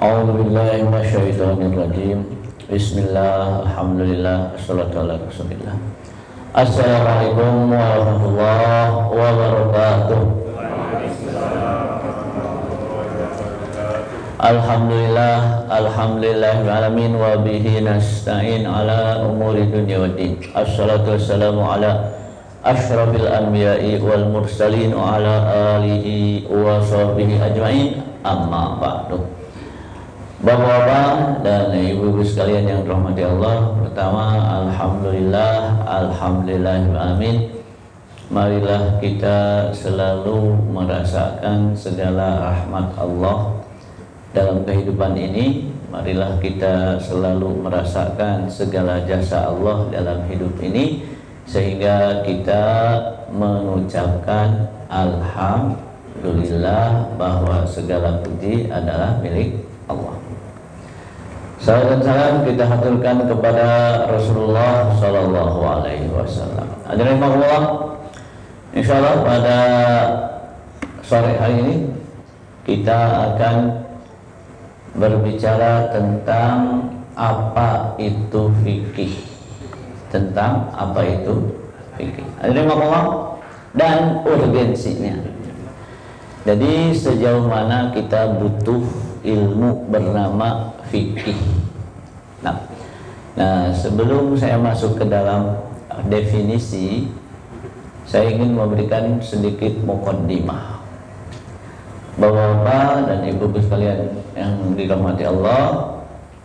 A'udzubillahi minasyaitonirrajim. Bismillah, alhamdulillah, assalatu ala rasulillah. Assalamualaikum warahmatullahi wabarakatuh. Alhamdulillah, alhamdulillahirrahmanirrahim. Wa bihi nasta'in ala umuri dunya waddin. Assalatu wassalamu ala asyrafil anbiya'i wal mursalin wa ala alihi wa sahbihi ajma'in. Amma ba'du. Bapak-bapak dan ibu-ibu sekalian yang dirahmati Allah, pertama alhamdulillahirrahmanirrahim. Marilah kita selalu merasakan segala rahmat Allah dalam kehidupan ini. Marilah kita selalu merasakan segala jasa Allah dalam hidup ini, sehingga kita mengucapkan alhamdulillah bahwa segala puji adalah milik Allah. Salam dan salam kita haturkan kepada Rasulullah Sallallahu Alaihi Wasallam. Hadirin Allah, insyaallah pada sore hari ini kita akan berbicara tentang apa itu fikih, tentang apa itu fikih. Hadirin Allah, dan urgensinya. Jadi sejauh mana kita butuh ilmu bernama fikih. Nah, sebelum saya masuk ke dalam definisi, saya ingin memberikan sedikit muqaddimah. Bapak-bapak dan ibu-ibu sekalian yang dirahmati Allah,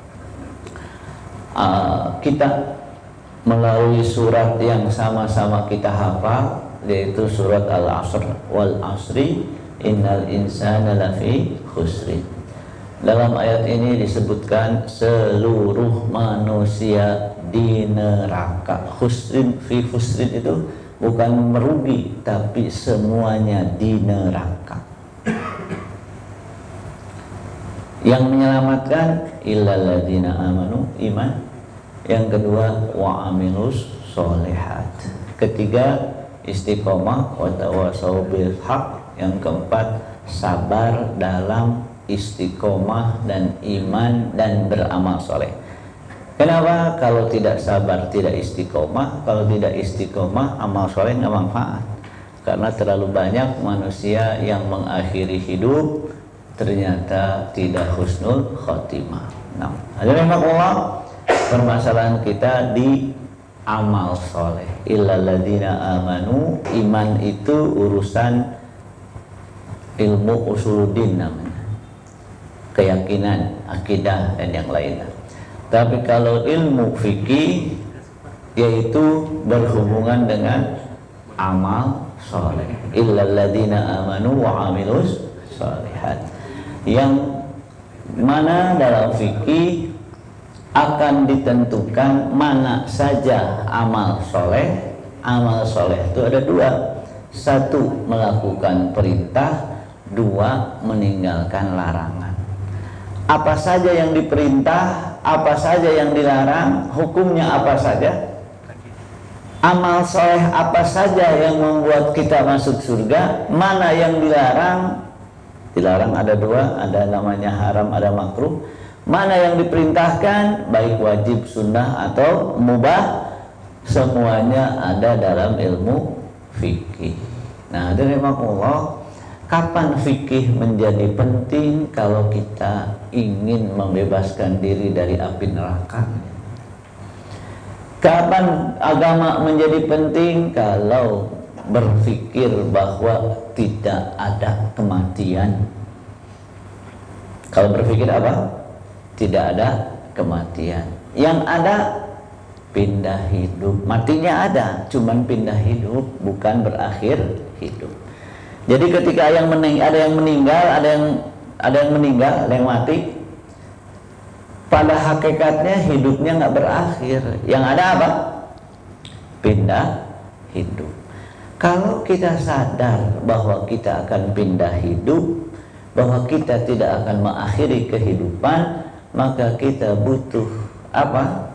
kita melalui surat yang sama-sama kita hafal, yaitu surat Al-Asr, wal asri innal insana lafi khusri. Dalam ayat ini disebutkan seluruh manusia di neraka. Khusrin, fi khusrin itu bukan merugi, tapi semuanya di neraka. Yang menyelamatkan illal ladzina amanu, iman. Yang kedua wa amilus sholihat. Ketiga istiqomah wa tawassaw bil haq. Yang keempat sabar dalam istiqomah dan iman dan beramal soleh. Kenapa? Kalau tidak sabar tidak istiqomah, kalau tidak istiqomah amal soleh nggak manfaat. Karena terlalu banyak manusia yang mengakhiri hidup ternyata tidak husnul khotimah. Nah, hadirin Allah, permasalahan kita di amal soleh. Illal ladzina amanu, iman itu urusan ilmu usuluddin namanya, keyakinan, akidah dan yang lainnya. Tapi kalau ilmu fikih yaitu berhubungan dengan amal soleh. Illal ladzina amanu wa amilus sholihat. Yang mana dalam fikih akan ditentukan mana saja amal soleh. Amal soleh itu ada dua. Satu, melakukan perintah. Dua, meninggalkan larangan. Apa saja yang diperintah, apa saja yang dilarang, hukumnya apa saja. Amal soleh apa saja yang membuat kita masuk surga, mana yang dilarang. Dilarang ada dua, ada namanya haram, ada makruh. Mana yang diperintahkan, baik wajib, sunnah atau mubah, semuanya ada dalam ilmu fikih. Nah, dari Allah, kapan fikih menjadi penting kalau kita ingin membebaskan diri dari api neraka? Kapan agama menjadi penting kalau berpikir bahwa tidak ada kematian? Kalau berpikir apa? Tidak ada kematian. Yang ada pindah hidup. Matinya ada, cuman pindah hidup, bukan berakhir hidup. Jadi ketika ada yang meninggal, ada yang meninggal, ada yang mati, pada hakikatnya hidupnya nggak berakhir. Yang ada apa? Pindah hidup. Kalau kita sadar bahwa kita akan pindah hidup, bahwa kita tidak akan mengakhiri kehidupan, maka kita butuh apa?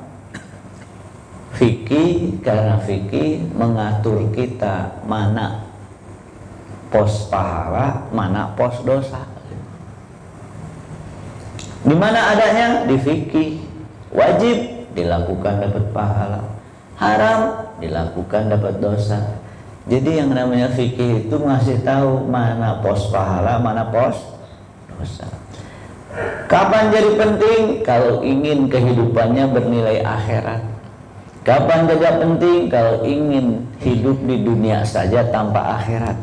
Fikih, karena fikih mengatur kita mana pos pahala, mana pos dosa. Di mana adanya? Di fikih. Wajib dilakukan dapat pahala, haram dilakukan dapat dosa. Jadi yang namanya fikih itu ngasih tahu mana pos pahala, mana pos dosa. Kapan jadi penting? Kalau ingin kehidupannya bernilai akhirat. Kapan jadi penting? Kalau ingin hidup di dunia saja tanpa akhirat.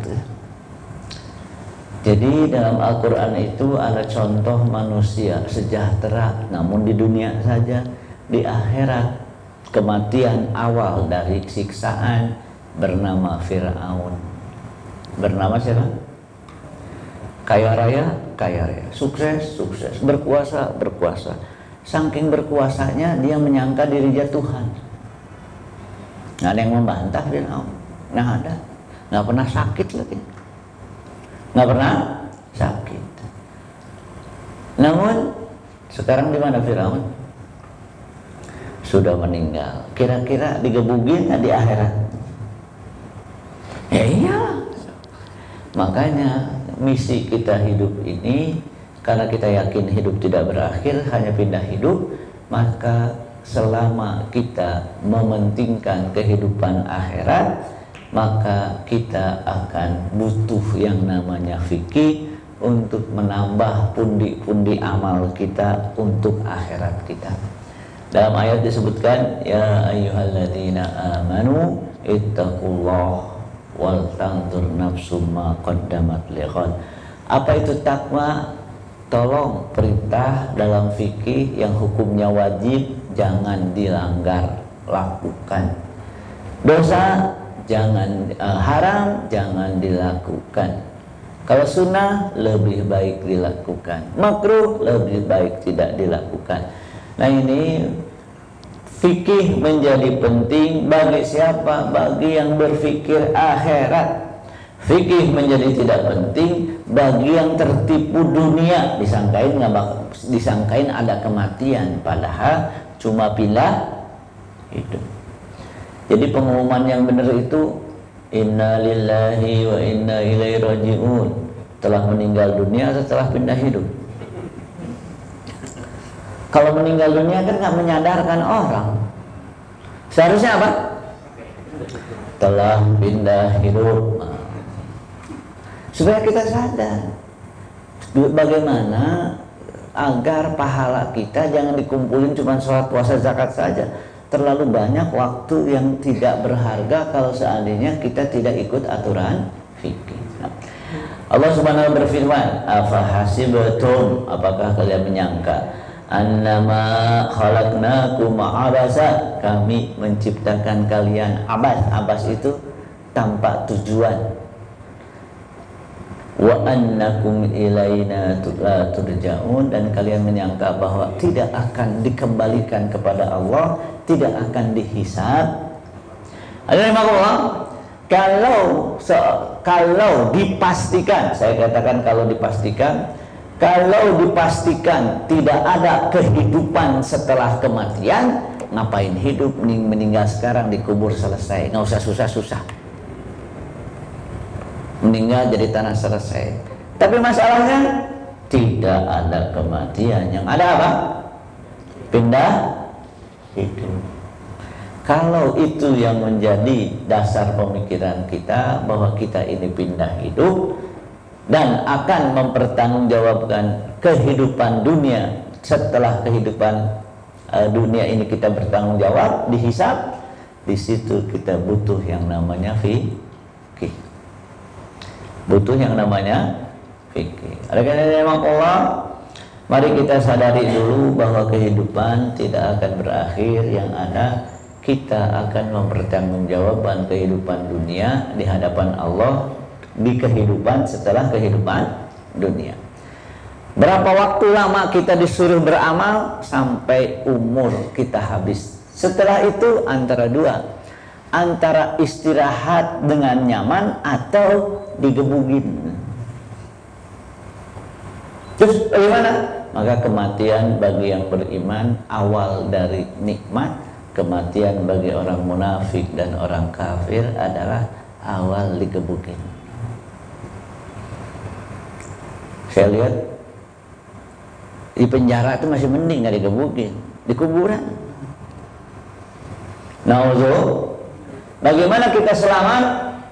Jadi dalam Al-Quran itu ada contoh manusia sejahtera namun di dunia saja. Di akhirat kematian awal dari siksaan bernama Fir'aun. Bernama siapa? Kaya raya, sukses, berkuasa. Saking berkuasanya dia menyangka dirinya Tuhan. Nggak ada yang membantah Fir'aun. Nggak ada. Nggak pernah sakit lagi. Nggak pernah sakit. Namun sekarang di mana Fir'aun? Sudah meninggal. Kira-kira digebugin nggak di akhirat? Ya iyalah. Makanya misi kita hidup ini, karena kita yakin hidup tidak berakhir, hanya pindah hidup, maka selama kita mementingkan kehidupan akhirat, maka kita akan butuh yang namanya fikih untuk menambah pundi-pundi amal kita untuk akhirat kita. Dalam ayat disebutkan, ya ayyuhalladzina amanu ittaqullah wal tanzur nafsum ma qaddamat lighad. Apa itu takwa? Tolong perintah dalam fikih yang hukumnya wajib jangan dilanggar, lakukan. Dosa jangan haram jangan dilakukan. Kalau sunnah lebih baik dilakukan, makruh lebih baik tidak dilakukan. Nah ini fikih menjadi penting bagi siapa? Bagi yang berfikir akhirat. Fikih menjadi tidak penting bagi yang tertipu dunia, disangkain ada kematian, padahal cuma pindah hidup. Jadi pengumuman yang benar itu inna lillahi wa inna ilaihi raji'un, telah meninggal dunia setelah pindah hidup. Kalau meninggal dunia kan nggak menyadarkan orang. Seharusnya apa? Telah pindah hidup. Supaya kita sadar bagaimana agar pahala kita jangan dikumpulin cuma sholat, puasa, zakat saja. Terlalu banyak waktu yang tidak berharga kalau seandainya kita tidak ikut aturan fikih. Allah Subhanahu wa ta'ala berfirman, afahasibtum, apakah kalian menyangka annama khalaqnakum abasa, kami menciptakan kalian abas itu tanpa tujuan, wa annakum ilaina la turja'un, dan kalian menyangka bahwa tidak akan dikembalikan kepada Allah, tidak akan dihisab. Kalau dipastikan, saya katakan kalau dipastikan tidak ada kehidupan setelah kematian, ngapain hidup? Meninggal sekarang, dikubur selesai, nggak usah susah-susah. Meninggal jadi tanah selesai. Tapi masalahnya tidak ada kematian, yang ada apa? Pindah hidup. Kalau itu yang menjadi dasar pemikiran kita, bahwa kita ini pindah hidup dan akan mempertanggungjawabkan kehidupan dunia, setelah kehidupan dunia ini kita bertanggung jawab, dihisab, di situ kita butuh yang namanya fikih. Butuh yang namanya fikih. Oleh karena Allah, mari kita sadari dulu bahwa kehidupan tidak akan berakhir, yang ada kita akan mempertanggungjawabkan kehidupan dunia di hadapan Allah, di kehidupan setelah kehidupan dunia. Berapa waktu lama kita disuruh beramal? Sampai umur kita habis. Setelah itu antara dua, antara istirahat dengan nyaman atau digebugin. Terus bagaimana? Maka kematian bagi yang beriman awal dari nikmat, kematian bagi orang munafik dan orang kafir adalah awal digebugin. Saya lihat Di penjara itu masih mending, nggak digebukin. Di kuburan. Nauzubillah. Bagaimana kita selamat?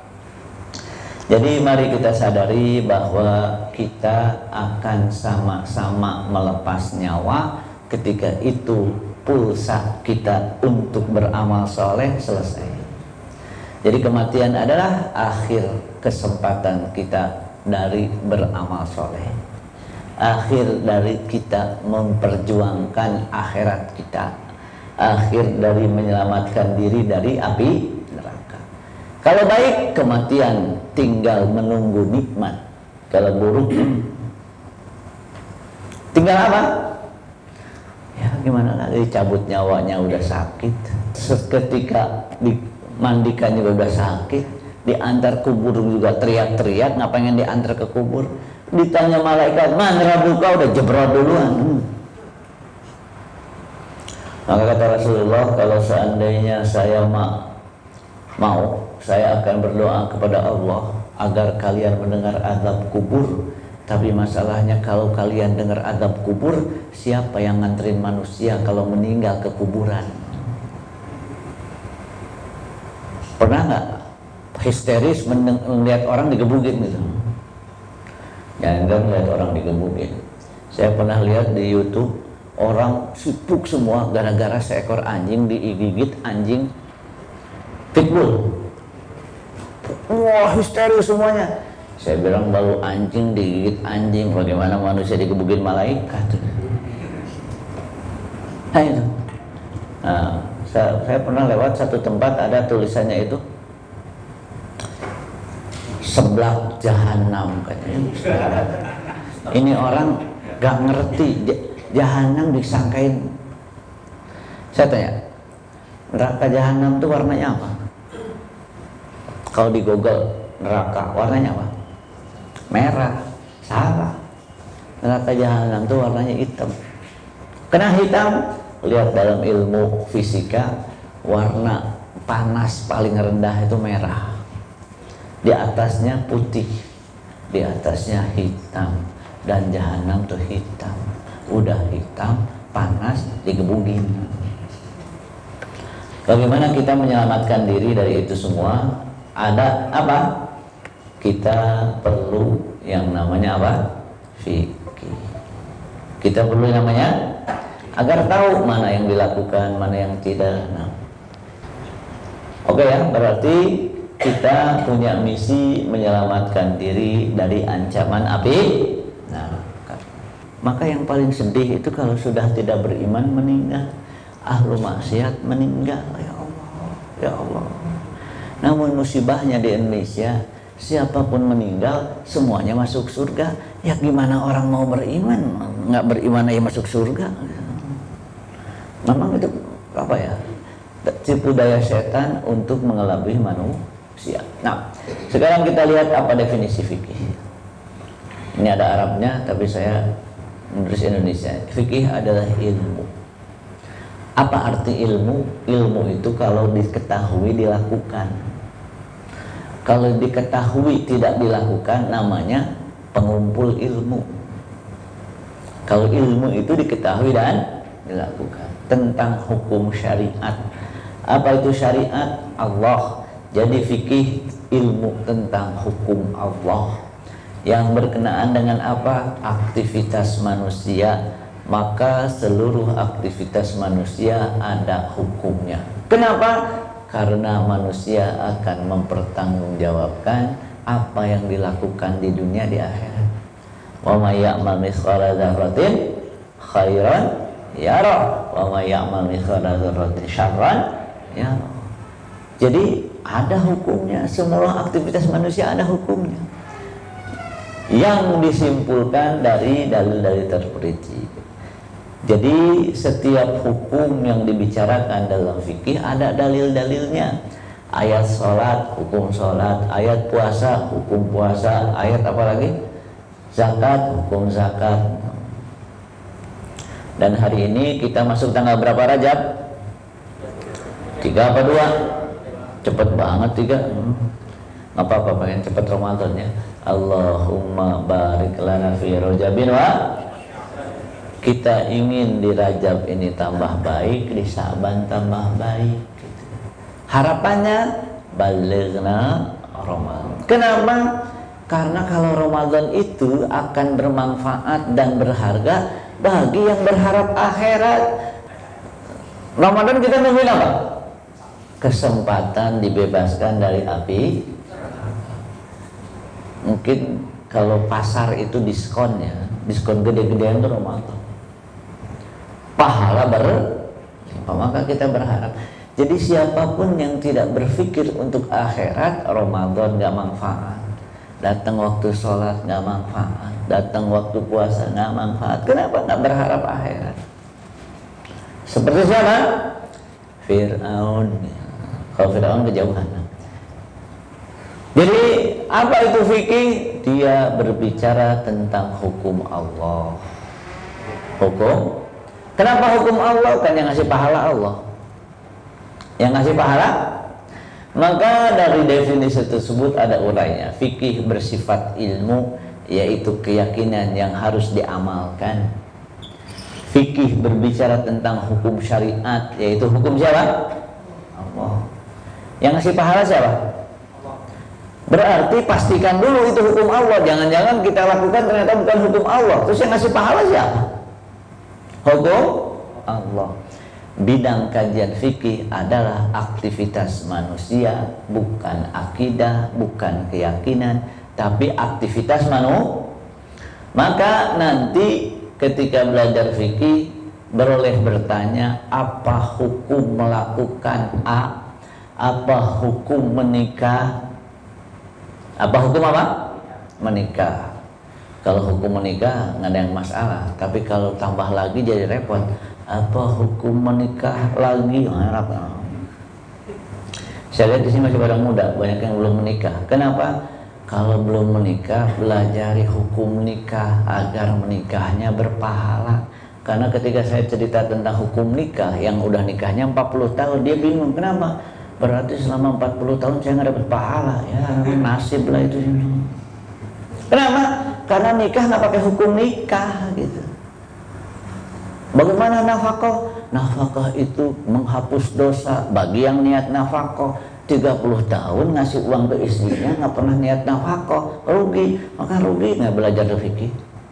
Jadi mari kita sadari bahwa kita akan sama-sama melepas nyawa ketika itu pulsa kita untuk beramal soleh selesai. Jadi kematian adalah akhir kesempatan kita dari beramal soleh, akhir dari kita memperjuangkan akhirat kita, akhir dari menyelamatkan diri dari api neraka. Kalau baik, kematian tinggal menunggu nikmat. Kalau buruk, tinggal apa? Ya gimana lagi, cabut nyawanya udah sakit, seketika dimandikan juga udah sakit, diantar kubur juga teriak-teriak, nggak pengen diantar ke kubur. Ditanya malaikat, man rabuka, udah jebrot duluan. Maka kata Rasulullah, kalau seandainya saya mau, saya akan berdoa kepada Allah agar kalian mendengar azab kubur. Tapi masalahnya kalau kalian dengar azab kubur, siapa yang nganterin manusia kalau meninggal ke kuburan? Pernah nggak histeris melihat orang digebukin gitu? Jangan melihat orang digebukin. Saya pernah lihat di YouTube orang sibuk semua gara-gara seekor anjing digigit anjing pitbull. Wah, histeris semuanya. Saya bilang baru anjing digigit anjing, bagaimana manusia digebukin malaikat? Nah itu. Nah, saya pernah lewat satu tempat ada tulisannya itu seblak jahanam katanya. Ini orang gak ngerti jahanam disangkain. Saya tanya, neraka jahanam itu warnanya apa? Kalau di Google neraka warnanya apa? Merah. Salah. Neraka jahanam itu warnanya hitam. Kenapa hitam? Lihat dalam ilmu fisika, warna panas paling rendah itu merah, di atasnya putih, di atasnya hitam. Dan jahanam tuh hitam. Udah hitam, panas, digebugin. Bagaimana kita menyelamatkan diri dari itu semua? Ada apa? Kita perlu yang namanya apa? Fikih. Kita perlu yang namanya agar tahu mana yang dilakukan, mana yang tidak. Nah, oke ya, berarti kita punya misi menyelamatkan diri dari ancaman api. Nah, maka yang paling sedih itu kalau sudah tidak beriman meninggal, ahlu maksiat meninggal. Ya Allah, ya Allah. Namun musibahnya di Indonesia, siapapun meninggal semuanya masuk surga. Ya gimana orang mau beriman, nggak beriman aja masuk surga? Memang itu apa ya, tipu daya setan untuk mengelabui manusia. Nah, sekarang kita lihat apa definisi fikih. Ini ada Arabnya, tapi saya menulis Indonesia. Fikih adalah ilmu. Apa arti ilmu? Ilmu itu kalau diketahui dilakukan. Kalau diketahui tidak dilakukan, namanya pengumpul ilmu. Kalau ilmu itu diketahui dan dilakukan. Tentang hukum syariat. Apa itu syariat? Allah. Jadi fikih ilmu tentang hukum Allah yang berkenaan dengan apa? Aktivitas manusia. Maka seluruh aktivitas manusia ada hukumnya. Kenapa? Karena manusia akan mempertanggungjawabkan apa yang dilakukan di dunia di akhirat. Wa may ya'mal mithqala dzarratin khairan yara wa may ya'mal mithqala dzarratin syarran yara. Jadi ada hukumnya, semua aktivitas manusia ada hukumnya. Yang disimpulkan dari dalil-dalil terperinci. Jadi setiap hukum yang dibicarakan dalam fikih ada dalil-dalilnya. Ayat sholat, hukum sholat. Ayat puasa, hukum puasa. Ayat apa lagi? Zakat, hukum zakat. Dan hari ini kita masuk tanggal berapa Rajab? 3 apa 2? Cepet banget 3. Apa-apa pengen cepet Ramadan ya. Allahumma barik lana fi Rajabin wa Kita ingin di Rajab ini tambah baik, di Sa'ban tambah baik gitu. Harapannya balighna Ramadan. Kenapa? Karena kalau Ramadan itu akan bermanfaat dan berharga bagi yang berharap akhirat. Ramadan kita nungguin apa? Kesempatan dibebaskan dari api. Mungkin kalau pasar itu diskonnya, diskon gede-gedean itu Ramadan. Pahala berlimpah, maka kita berharap. Jadi siapapun yang tidak berpikir untuk akhirat, Ramadan gak manfaat. Datang waktu sholat gak manfaat, datang waktu puasa gak manfaat. Kenapa gak berharap akhirat? Seperti siapa? Fir'aun. Kalau Fir'aun kejauhan. Jadi apa itu fikih? Dia berbicara tentang hukum Allah. Hukum. Kenapa hukum Allah? Kan yang ngasih pahala Allah. Yang ngasih pahala. Maka dari definisi tersebut ada urainya. Fikih bersifat ilmu, yaitu keyakinan yang harus diamalkan. Fikih berbicara tentang hukum syariat, yaitu hukum siapa? Allah. Yang ngasih pahala siapa? Berarti pastikan dulu itu hukum Allah. Jangan-jangan kita lakukan ternyata bukan hukum Allah. Terus yang ngasih pahala siapa? Hukum Allah. Bidang kajian fikih adalah aktivitas manusia, bukan akidah, bukan keyakinan, tapi aktivitas manusia. Maka nanti ketika belajar fikih beroleh bertanya, apa hukum melakukan A? Apa hukum menikah? Apa hukum apa? Menikah. Kalau hukum menikah nggak ada yang masalah, tapi kalau tambah lagi jadi repot. Apa hukum menikah lagi? Saya lihat di sini masih pada muda, banyak yang belum menikah. Kenapa? Kalau belum menikah, belajari hukum nikah agar menikahnya berpahala. Karena ketika saya cerita tentang hukum nikah, yang udah nikahnya 40 tahun, dia bingung. Kenapa? Berarti selama 40 tahun saya nggak dapat pahala. Ya nasib lah itu. Kenapa? Karena nikah nggak pakai hukum nikah gitu. Bagaimana nafkah? Nafkah itu menghapus dosa bagi yang niat nafkah. 30 tahun ngasih uang ke istrinya nggak pernah niat nafkah, rugi. Maka rugi nggak belajar fikih.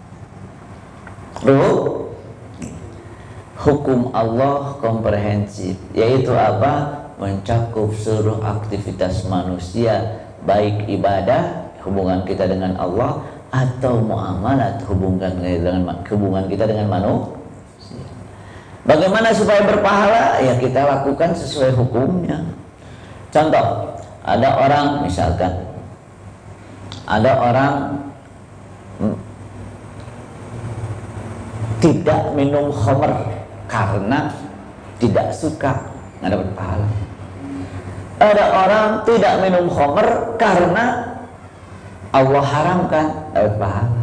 Hukum Allah komprehensif, yaitu apa? Mencakup seluruh aktivitas manusia, baik ibadah, hubungan kita dengan Allah, atau muamalat, hubungan kita dengan manusia. Bagaimana supaya berpahala? Ya kita lakukan sesuai hukumnya. Contoh, ada orang misalkan, ada orang tidak minum khamr karena tidak suka, nggak dapat pahala. Ada orang tidak minum khamr karena Allah haramkan, dapat pahala.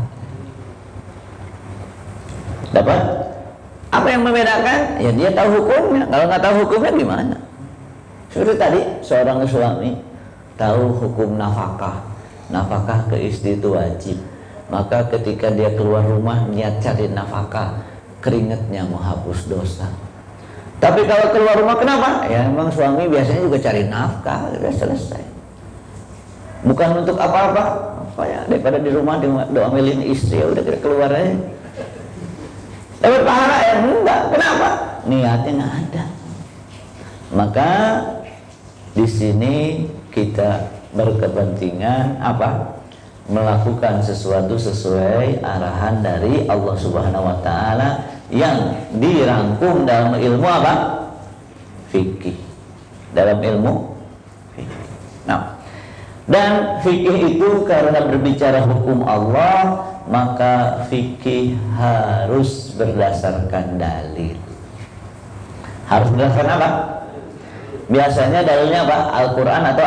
Dapat? Apa yang membedakan? Ya dia tahu hukumnya. Kalau nggak tahu hukumnya gimana? Seperti tadi seorang suami tahu hukum nafkah. Nafkah ke istri itu wajib. Maka ketika dia keluar rumah niat cari nafkah, keringatnya menghapus dosa. Tapi kalau keluar rumah kenapa? Ya memang suami biasanya juga cari nafkah, sudah selesai. Bukan untuk apa-apa. Apa ya? Daripada di rumah doamelin istri, ya udah kita keluar aja. Dapat pahala ya? Enggak. Kenapa? Niatnya nggak ada. Maka di sini kita berkepentingan apa? Melakukan sesuatu sesuai arahan dari Allah Subhanahu wa taala yang dirangkum dalam ilmu apa? Fikih. Dalam ilmu fikih. Nah, dan fikih itu karena berbicara hukum Allah, maka fikih harus berdasarkan dalil. Harus berdasarkan apa? Biasanya dalilnya apa? Al-Quran atau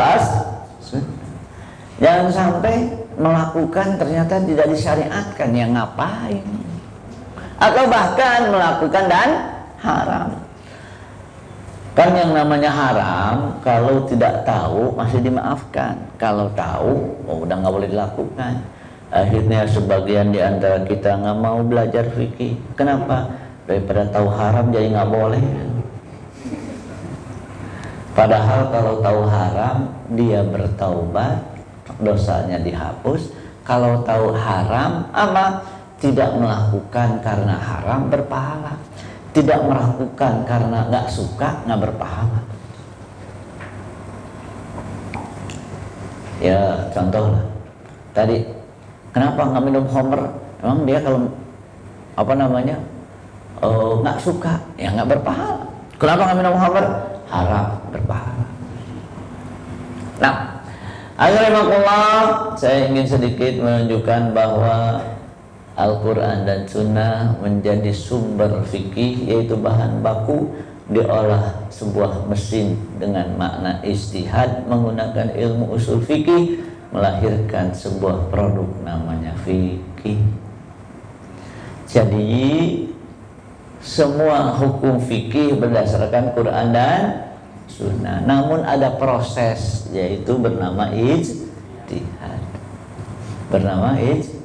Jangan sampai melakukan ternyata tidak disyariatkan, yang ngapain? Atau bahkan melakukan dan haram. Kan yang namanya haram kalau tidak tahu masih dimaafkan. Kalau tahu, oh, udah nggak boleh dilakukan. Akhirnya sebagian di antara kita nggak mau belajar fikih. Kenapa? Daripada tahu haram jadi nggak boleh. Padahal kalau tahu haram dia bertaubat, dosanya dihapus. Kalau tahu haram apa? Tidak melakukan karena haram berpahala. Tidak melakukan karena nggak suka nggak berpahala. Ya contoh lah. Tadi kenapa nggak minum khamr? Emang dia kalau apa namanya nggak suka ya nggak berpahala. Kenapa nggak minum khamr? Haram berpahala. Nah, akhirnya saya ingin sedikit menunjukkan bahwa Al-Quran dan Sunnah menjadi sumber fikih, yaitu bahan baku diolah sebuah mesin dengan makna ijtihad menggunakan ilmu usul fikih, melahirkan sebuah produk namanya fikih. Jadi semua hukum fikih berdasarkan Quran dan Sunnah, namun ada proses yaitu bernama ijtihad. Bernama ijtihad.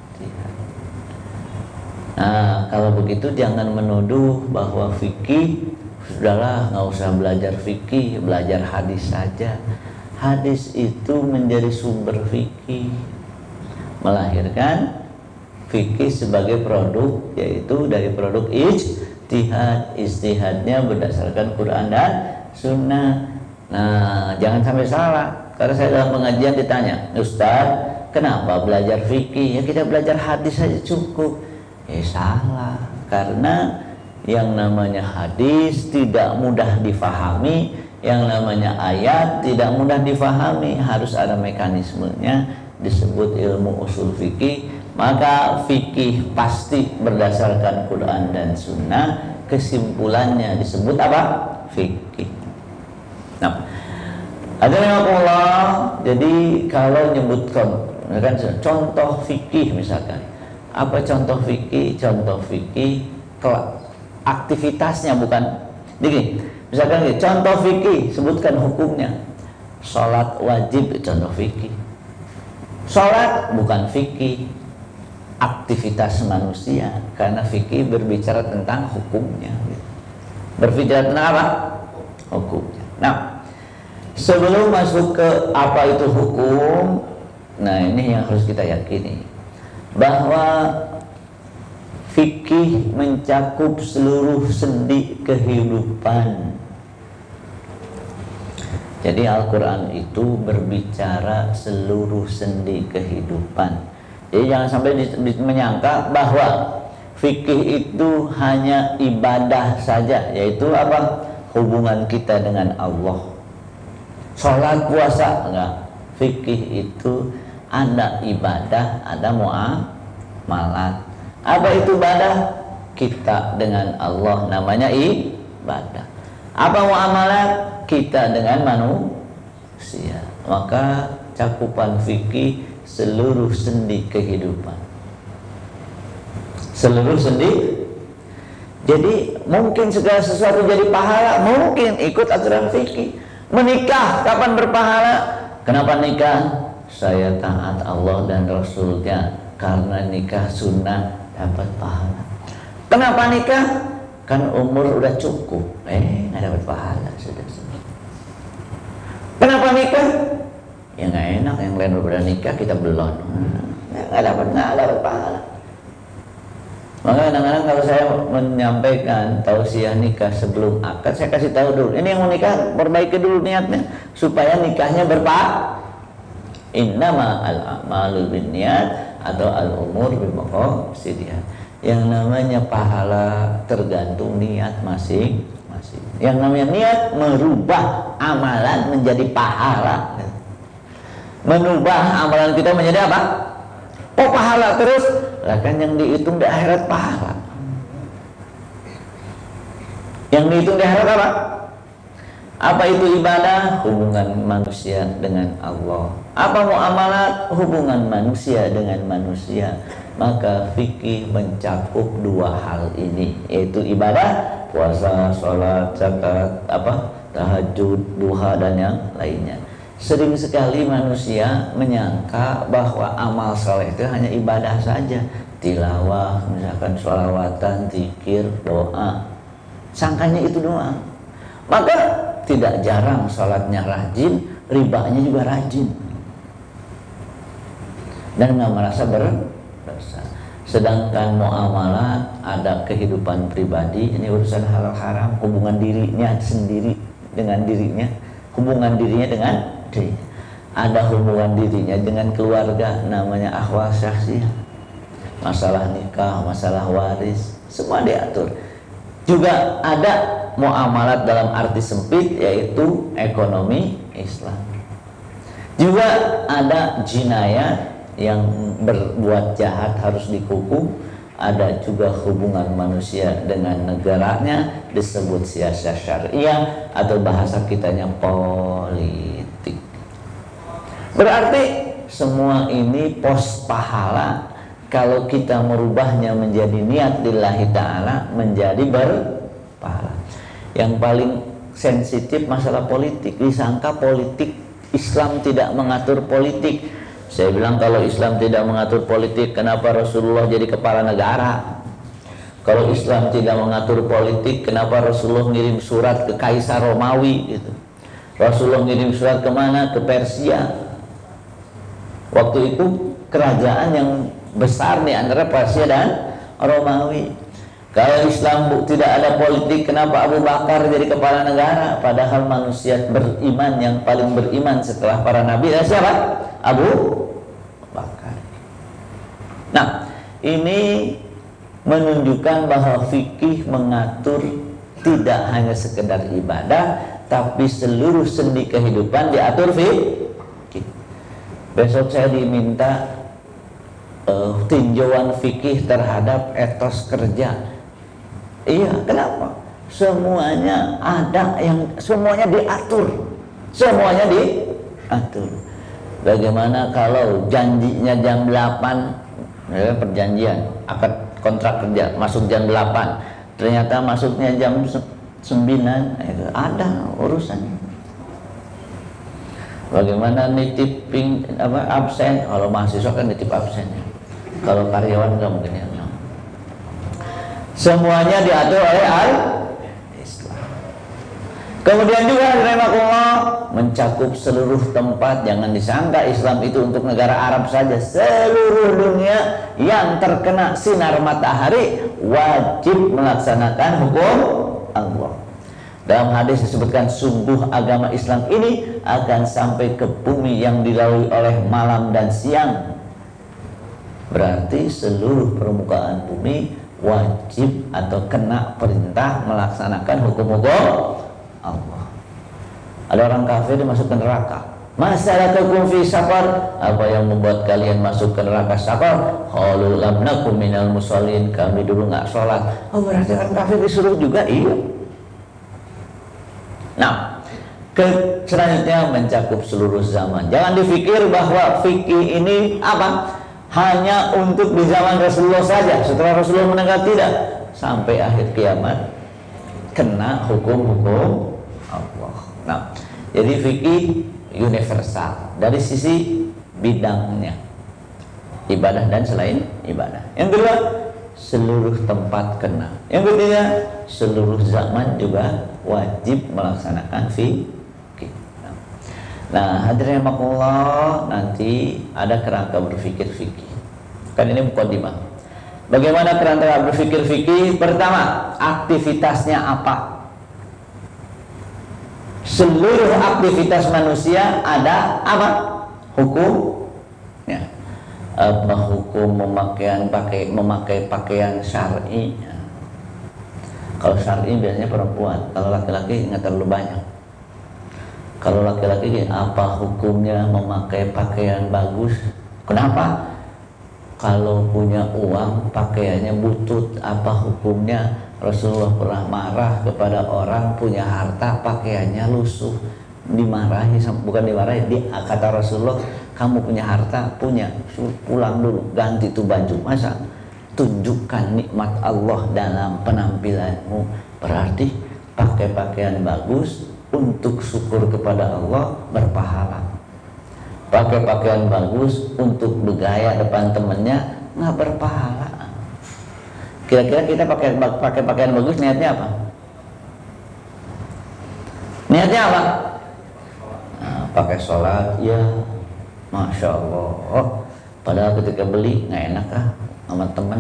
Nah, kalau begitu jangan menuduh bahwa fikih sudahlah nggak usah belajar fikih, belajar hadis saja. Hadis itu menjadi sumber fikih, melahirkan fikih sebagai produk, yaitu dari produk ijtihad. Ijtihadnya berdasarkan Quran dan Sunnah. Nah, jangan sampai salah. Karena saya dalam pengajian ditanya, Ustaz, kenapa belajar fikih? Ya kita belajar hadis saja cukup. Salah, karena yang namanya hadis tidak mudah difahami, yang namanya ayat tidak mudah difahami, harus ada mekanismenya, disebut ilmu usul fikih. Maka fikih pasti berdasarkan Quran dan Sunnah, kesimpulannya disebut apa? Fikih. Nah, Allah. Jadi kalau nyebutkan contoh fikih misalkan, apa contoh fikih? Contoh fikih aktivitasnya, bukan begini. Misalkan gini, contoh fikih, sebutkan hukumnya. Salat wajib, contoh fikih. Salat bukan fikih, aktivitas manusia, karena fikih berbicara tentang hukumnya. Berbicara tentang apa? Hukumnya. Nah, sebelum masuk ke apa itu hukum, nah ini yang harus kita yakini, bahwa fikih mencakup seluruh sendi kehidupan. Jadi Al-Quran itu berbicara seluruh sendi kehidupan. Jadi jangan sampai menyangka bahwa fikih itu hanya ibadah saja, yaitu apa? Hubungan kita dengan Allah. Sholat, puasa, enggak. Fikih itu ada ibadah, ada muamalat. Apa itu ibadah? Kita dengan Allah, namanya ibadah. Apa muamalat? Kita dengan manusia. Maka cakupan fikih seluruh sendi kehidupan. Seluruh sendi. Jadi mungkin segala sesuatu jadi pahala, mungkin ikut aturan fikih. Menikah kapan berpahala? Kenapa nikah? Saya taat Allah dan Rasulnya, karena nikah sunnah dapat pahala. Kenapa nikah? Kan umur udah cukup, nggak dapat pahala sudah. Kenapa nikah? Ya nggak enak, yang lain udah nikah kita belum, nggak dapat pahala. Maka kadang-kadang kalau saya menyampaikan tausiah nikah sebelum akad, saya kasih tahu dulu, ini yang mau nikah perbaiki dulu niatnya supaya nikahnya berpahala. Innama al-a'malu binniyat atau al-umur bimaqasidiha. Yang namanya pahala tergantung niat masing-masing. Yang namanya niat merubah amalan menjadi pahala. Merubah amalan kita menjadi apa? Oh, pahala terus. Lah kan yang dihitung di akhirat pahala. Yang dihitung di akhirat apa? Apa itu ibadah? Hubungan manusia dengan Allah. Apa muamalat? Hubungan manusia dengan manusia. Maka fikih mencakup dua hal ini, yaitu ibadah, puasa, sholat, zakat, tahajud, duha, dan yang lainnya. Sering sekali manusia menyangka bahwa amal soleh itu hanya ibadah saja, tilawah, misalkan sholawatan, zikir, doa, sangkanya itu doang. Maka tidak jarang sholatnya rajin, ribanya juga rajin, dan nggak merasa berdosa. Sedangkan muamalah, ada kehidupan pribadi, ini urusan halal haram, hubungan dirinya sendiri dengan dirinya, hubungan dirinya dengan dirinya, ada hubungan dirinya dengan keluarga, namanya ahwal syahsiyah, masalah nikah, masalah waris, semua diatur. Juga ada muamalat dalam arti sempit, yaitu ekonomi Islam. Juga ada jinayat, yang berbuat jahat harus dihukum. Ada juga hubungan manusia dengan negaranya, disebut siasat syariah, atau bahasa kitanya politik. Berarti semua ini pos pahala kalau kita merubahnya menjadi niat lillahi ta'ala, menjadi berpahala. Yang paling sensitif masalah politik, disangka politik, Islam tidak mengatur politik. Saya bilang, kalau Islam tidak mengatur politik, kenapa Rasulullah jadi kepala negara? Kalau Islam tidak mengatur politik, kenapa Rasulullah ngirim surat ke Kaisar Romawi gitu? Rasulullah ngirim surat kemana? Ke Persia. Waktu itu kerajaan yang besar nih antara Persia dan Romawi. Kalau Islam tidak ada politik, kenapa Abu Bakar jadi kepala negara? Padahal manusia beriman yang paling beriman setelah para nabi adalah siapa? Abu Bakar. Nah, ini menunjukkan bahwa fikih mengatur tidak hanya sekedar ibadah, tapi seluruh sendi kehidupan diatur fikih. Besok saya diminta tinjauan fikih terhadap etos kerja. Iya, kenapa? Semuanya ada, yang semuanya diatur, semuanya diatur. Bagaimana kalau janjinya jam 8, ya, perjanjian akad kontrak kerja masuk jam 8, ternyata masuknya jam 9, itu ada urusannya. Bagaimana nitip absen? Kalau mahasiswa kan nitip absen, kalau karyawan nggak mungkin ya. Semuanya diatur oleh Al-Islam. Kemudian juga rahimakumullah, mencakup seluruh tempat. Jangan disangka Islam itu untuk negara Arab saja. Seluruh dunia yang terkena sinar matahari wajib melaksanakan hukum Allah. Dalam hadis disebutkan, sungguh agama Islam ini akan sampai ke bumi yang dilalui oleh malam dan siang. Berarti seluruh permukaan bumi wajib atau kena perintah melaksanakan hukum-hukum Allah. Ada orang kafir dimasukkan neraka. Masalatukum fi saqar, apa yang membuat kalian masuk ke neraka saqar? Qalu lam nakum minal musallin, kami dulu nggak sholat. Oh, berarti orang kafir disuruh juga? Iya. Nah, selanjutnya mencakup seluruh zaman. Jangan dipikir bahwa fikih ini apa? Hanya untuk di zaman Rasulullah saja. Setelah Rasulullah meninggal, tidak. Sampai akhir kiamat kena hukum-hukum Allah. Nah, jadi fikih universal dari sisi bidangnya, ibadah dan selain ibadah. Yang kedua, seluruh tempat kena. Yang ketiga, seluruh zaman juga wajib melaksanakan fikih. Nah, hadirin rahimakumullah, nanti ada kerangka berpikir fikih. Kan ini mukadimah. Bagaimana kerangka berpikir fikih? Pertama, aktivitasnya apa? Seluruh aktivitas manusia ada apa? Hukumnya. Apa hukum memakai pakaian syar'i? Kalau syar'i biasanya perempuan, kalau laki-laki nggak terlalu banyak. Kalau laki-laki, apa hukumnya memakai pakaian bagus? Kenapa? Kalau punya uang, pakaiannya butut, apa hukumnya? Rasulullah pernah marah kepada orang punya harta, pakaiannya lusuh. Dimarahi, bukan dimarahi, kata Rasulullah, kamu punya harta, punya, pulang dulu, ganti tuh baju. Masa? Tunjukkan nikmat Allah dalam penampilanmu. Berarti pakai pakaian bagus untuk syukur kepada Allah berpahala. Pakai pakaian bagus untuk bergaya depan temennya nggak berpahala. Kira-kira kita pakai pakaian bagus niatnya apa? Niatnya apa? Nah, pakai sholat, ya, masya Allah. Padahal ketika beli nggak enak sama teman.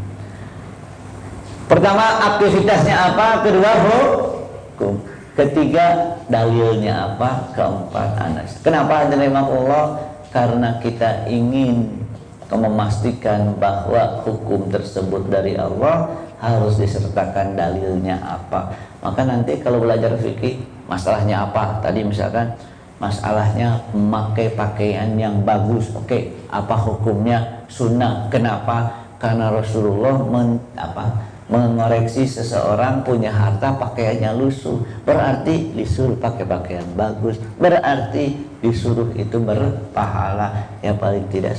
Pertama aktivitasnya apa? Kedua hukum. Ketiga dalilnya apa? Keempat anas. Kenapa menerima Allah? Karena kita ingin memastikan bahwa hukum tersebut dari Allah, harus disertakan dalilnya apa. Maka nanti kalau belajar fikih, masalahnya apa? Tadi misalkan masalahnya memakai pakaian yang bagus. Oke, apa hukumnya? Sunnah. Kenapa? Karena Rasulullah mengoreksi seseorang punya harta pakaiannya lusuh, berarti disuruh pakai pakaian bagus, berarti disuruh itu berpahala. Ya paling tidak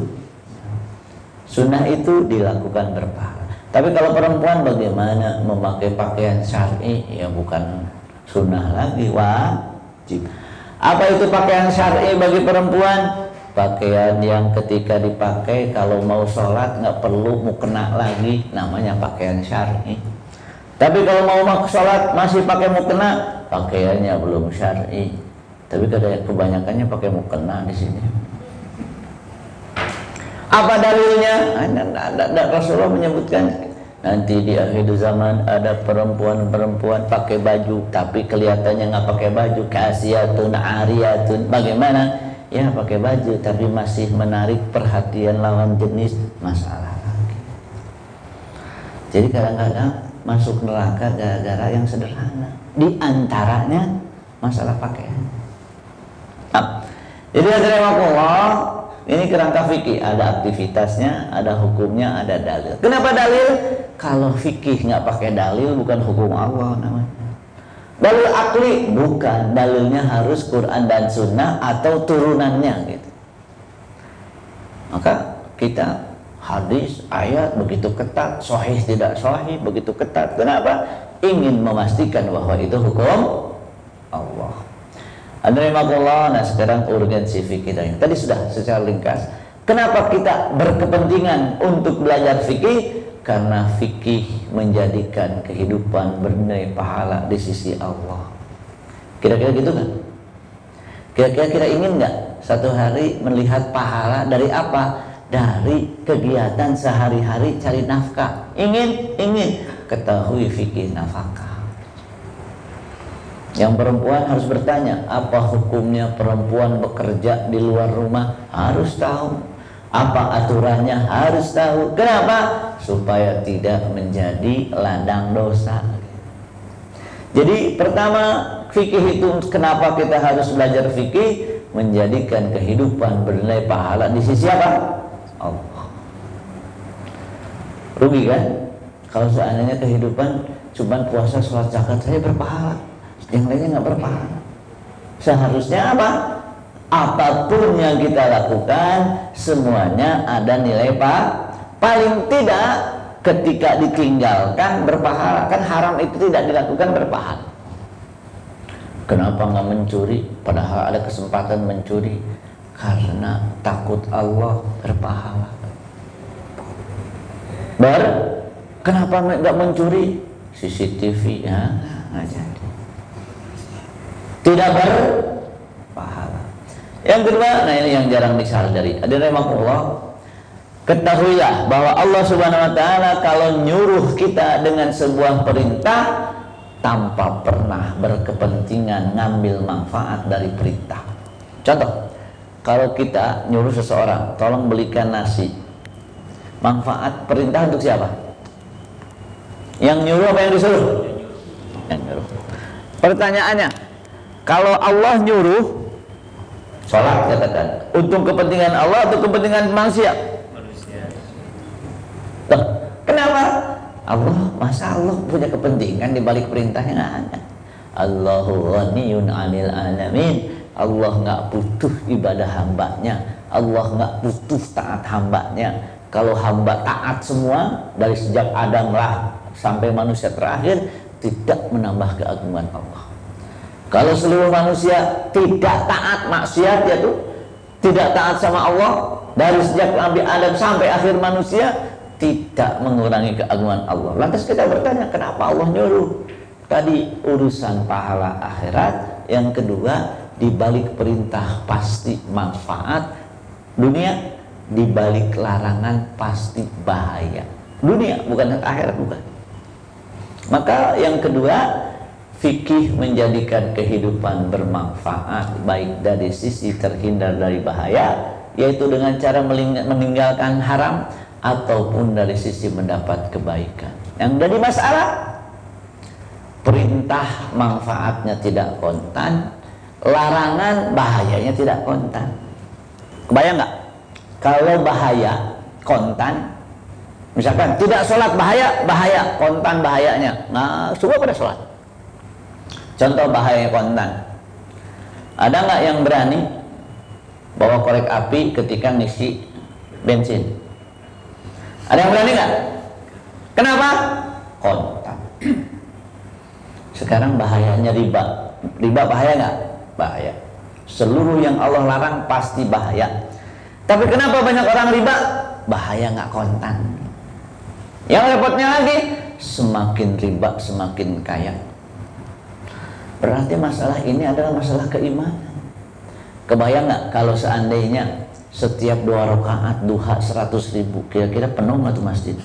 sunnah itu dilakukan berpahala. Tapi kalau perempuan bagaimana memakai pakaian syar'i? Ya bukan sunnah lagi, wajib. Apa itu pakaian syar'i bagi perempuan? Pakaian yang ketika dipakai kalau mau sholat nggak perlu mukena lagi, namanya pakaian syar'i. Tapi kalau mau sholat masih pakai mukena, pakaiannya belum syar'i. Tapi kebanyakannya pakai mukena di sini. Apa dalilnya? Rasulullah menyebutkan nanti di akhir zaman ada perempuan-perempuan pakai baju tapi kelihatannya nggak pakai baju, kasiyatun ariyatun. Bagaimana? Ya pakai baju tapi masih menarik perhatian lawan jenis, masalah lagi. Jadi kadang-kadang masuk neraka gara-gara yang sederhana. Di antaranya masalah pakaian. Jadi Allah, ini kerangka fikih, ada aktivitasnya, ada hukumnya, ada dalil. Kenapa dalil? Kalau fikih nggak pakai dalil bukan hukum Allah namanya. Dalil akli bukan, dalilnya harus Quran dan Sunnah atau turunannya gitu. Maka kita hadis, ayat begitu ketat, sahih tidak sahih begitu ketat. Kenapa? Ingin memastikan bahwa itu hukum Allah. Nah sekarang urgensi fikih tadi sudah secara ringkas. Kenapa kita berkepentingan untuk belajar fikih? Karena fikih menjadikan kehidupan bernilai pahala di sisi Allah. Kira-kira gitu kan? Kira-kira kita ingin nggak satu hari melihat pahala dari apa? Dari kegiatan sehari-hari cari nafkah. Ingin. Ketahui fikih nafkah. Yang perempuan harus bertanya, apa hukumnya perempuan bekerja di luar rumah? Harus tahu. Apa aturannya? Harus tahu. Kenapa? Supaya tidak menjadi ladang dosa. Jadi pertama, fikih itu kenapa kita harus belajar fikih? Menjadikan kehidupan bernilai pahala di sisi apa? Allah. Rugi kan? Kalau seandainya kehidupan cuma puasa, sholat, zakat saja berpahala, yang lainnya nggak berpahala. Seharusnya apa? Apapun yang kita lakukan semuanya ada nilai paling tidak ketika ditinggalkan berpahala. Kan haram itu tidak dilakukan berpahala. Kenapa nggak mencuri padahal ada kesempatan mencuri? Karena takut Allah, berpahala. Kenapa nggak mencuri? CCTV ya nggak jadi, tidak berpahala. Yang kedua, nah ini yang jarang disadari. Rahimahullah, ketahuilah bahwa Allah Subhanahu wa taala kalau nyuruh kita dengan sebuah perintah tanpa pernah berkepentingan ngambil manfaat dari perintah. Contoh, kalau kita nyuruh seseorang, tolong belikan nasi. Manfaat perintah untuk siapa? Yang nyuruh apa yang disuruh? Yang nyuruh. Pertanyaannya, kalau Allah nyuruh sholat, katakan, untuk kepentingan Allah atau kepentingan manusia? Loh, kenapa? Masa Allah punya kepentingan di balik perintahnya? Nggak ada. Allahu ghaniyun 'anil alamin. Allah nggak butuh ibadah hambanya. Allah nggak butuh taat hambanya. Kalau hamba taat semua dari sejak Adam lah sampai manusia terakhir, tidak menambah keagungan Allah. Kalau seluruh manusia tidak taat, maksiat ya tuh, tidak taat sama Allah dari sejak Nabi Adam sampai akhir manusia, tidak mengurangi keagungan Allah. Lantas kita bertanya, kenapa Allah nyuruh? Tadi urusan pahala akhirat, yang kedua dibalik perintah pasti manfaat dunia, dibalik larangan pasti bahaya dunia, bukan akhirat, bukan. Maka yang kedua, fikih menjadikan kehidupan bermanfaat baik dari sisi terhindar dari bahaya, yaitu dengan cara meninggalkan haram, ataupun dari sisi mendapat kebaikan. Yang jadi masalah, perintah manfaatnya tidak kontan, larangan bahayanya tidak kontan. Kebayang nggak? Kalau bahaya kontan, misalkan tidak sholat bahaya, kontan bahayanya, nah semua pada sholat. Contoh bahaya kontan, ada nggak yang berani bawa korek api ketika ngisi bensin? Ada yang berani nggak? Kenapa? Kontan. Sekarang bahayanya riba. Riba bahaya nggak? Bahaya. Seluruh yang Allah larang pasti bahaya. Tapi kenapa banyak orang riba? Bahaya nggak kontan. Yang repotnya lagi, semakin riba semakin kaya. Berarti masalah ini adalah masalah keimanan. Kebayang nggak kalau seandainya setiap 2 rakaat duha 100.000, kira-kira penuh nggak tuh masjid?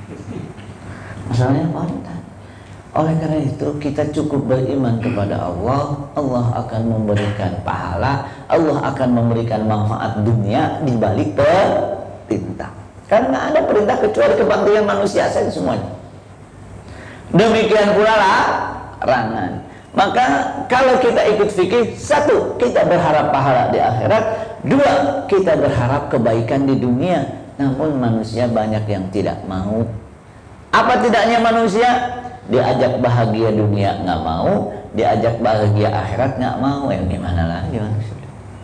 Masalahnya kontan. Oleh karena itu kita cukup beriman kepada Allah, Allah akan memberikan pahala, Allah akan memberikan manfaat dunia di balik perintah. Karena ada perintah kecuali kebangkitan manusia saja semuanya. Demikian pula larangan. Maka kalau kita ikut fikih, 1, kita berharap pahala di akhirat, 2, kita berharap kebaikan di dunia. Namun manusia banyak yang tidak mau. Apa tidaknya manusia? Diajak bahagia dunia nggak mau, diajak bahagia akhirat nggak mau. Yang gimana lagi manusia?